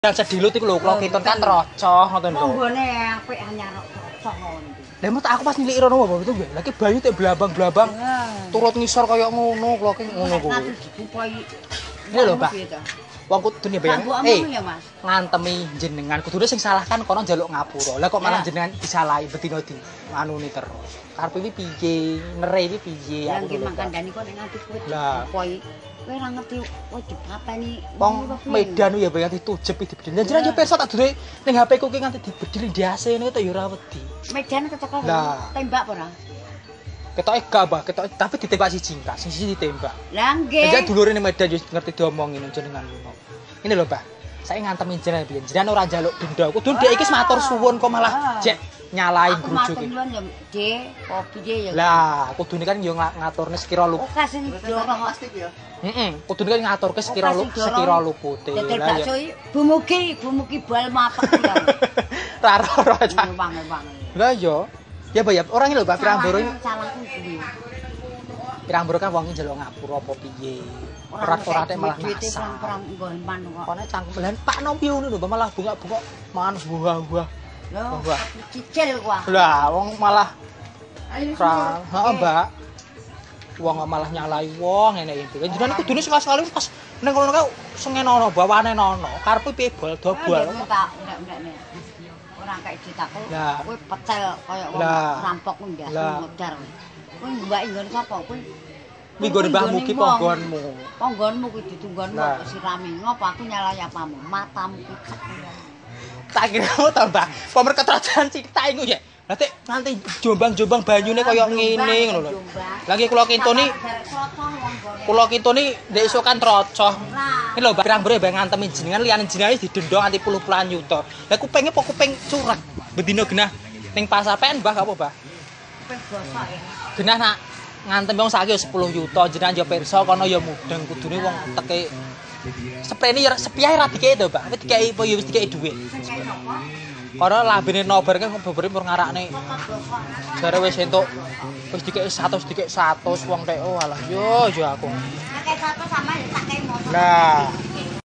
Yang sedilut iku lho, kloke itu kan rocoh ngoten lho. Monggone apik anyar rocoh ngono. Lah mut aku pas nilik rono apa itu nggih. Lah ki bayu tek blabang-blabang. Turut ngisor kaya ngono, kloke ngono kuwi. Ini lho, Mbak. Wong kudu bayang. Ngantemi jenengan kudune sing salah kan kono njaluk ngapura. Lah kok malah jenengan disalahi bedino di anune terus. Karepe iki piye? Nere iki piye? Aku ki mangkandani kok nek nganti kowe. Lah, kowe ora ngerti wajib pateni wong Medan ya bayang ditujep dibedil. Lah jenengan yo pirsa tak dure ning HP ku ki nganti dibedil ndase ngene to ya ora wedi. Medan kecekel tembak apa ora? Ketoke gak, Mbah, ketoke tapi ditembak siji enggak, siji ditembak. Lah nggih. Jadi dulure ning Medan yo ngerti diomongin jenengan ngono. Ini lho, Mbah. Saya ngantemi jenengan piye? Jenengan ora njaluk denda. Kudu ndek iki matur suwun kok malah jek nyalain grujuk iki. Aku matur ya, kopi piye ya. Lah, kudune kan yo ngaturne sekira lu. Oh, kasih dorong plastik ya. Heeh, kudune kan ngaturke sekira lupute. Lah bakso iki bumugi bal mapek ya. Raro aja. Wangi-wangi. Lah yo. Ya Mbak ya, orang ini lho Mbak Pirang-Boro iki. Salahku kuwi. Pirang-Boro kan wong njaluk ngapura apa piye. Ora tek malah perang nggo impan kok. Kone cangkem lan Pak Nopi ngono lho malah bunga-bunga manus buah-buah. Lho, cicil kok. Lah wong malah heeh Mbak. Wong malah nyalai wong ngene iki. Jenengan kudune sekali-sekali pas ning kono kae sengenono bawane nono. Karepe piye bol dobol. Enggak. Ora kayak ditakul. Kowe pecel kaya wong rampok ku ndas modar. Kowe mbak nggon sapa kowe? Minggon Mbah Mugi ponggonmu. Ponggonmu kuwi ditunggonmu kok sirami. Ngopo aku nyalai apamu? Matamu picek. Tak kira ta Mbah, pemer ketrajan cita iku ya. Nanti nanti jombang-jombang banyune kaya ngene ngono lho. Lagi kula kintoni ndek esuk kan trocoh. Iki lho pirang-pirang mbah ngantemi jenengan liyane jenengan didenda nganti puluh-puluhan yuta. Lah kuping apa kuping curang. Bendina genah ning pasar pen Mbah gak apa, Mbah? Kuping bosok ya. Genah nak ngantem wong saiki 10 yuta jenengan yo pirsa kono yo mudeng kudune wong teke sprene ya sepiahe ra dikeki to, Mbak. Wis dikeki apa ya wis dikeki dhuwit. Karena lambene nobar kan bebere mur ngarakne. Jare wis entuk wis dikeki 100 wong tek oh alah yo aku. Nek 100 sama tak kei motor. Lah